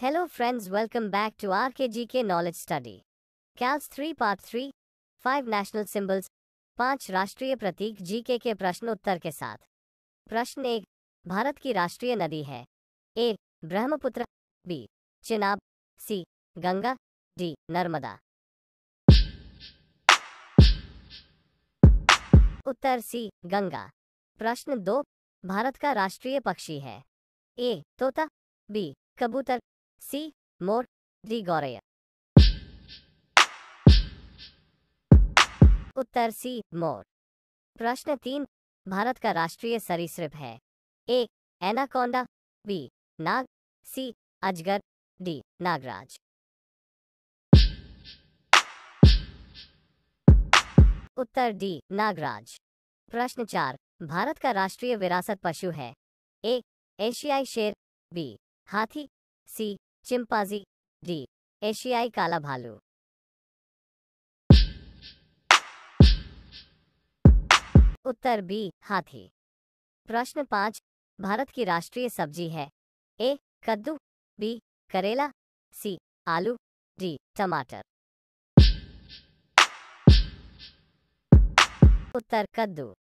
Hello friends, welcome back to RKGK Knowledge Study. Calc 3 Part 3, 5 National Symbols, 5 राष्ट्रीय प्रतीक GK के प्रश्न उत्तर के साथ। प्रश्न 1, भारत की राष्ट्रीय नदी है? A. Brahmaputra, B. Chenab, C. Ganga, D. Narmada. उत्तर सी. गंगा। प्रश्न 2, भारत का राष्ट्रीय पक्षी है? ए. तोता, बी. कबूतर, सी. मोर, डी. गौरैया। उत्तर सी. मोर। प्रश्न 3, भारत का राष्ट्रीय सरीसृप है? ए. Anaconda, B. नाग, सी. अजगर, डी. नागराज। उत्तर डी. नागराज। प्रश्न 4, भारत का राष्ट्रीय विरासत पशु है? ए. एशियाई शेर, बी. हाथी, सी. Chimpanzee, D. एशियाई काला भालू। उत्तर बी. हाथी। प्रश्न 5, भारत की राष्ट्रीय सब्जी है? ए. कद्दू, बी. करेला, सी. आलू, डी. टमाटर। उत्तर कद्दू।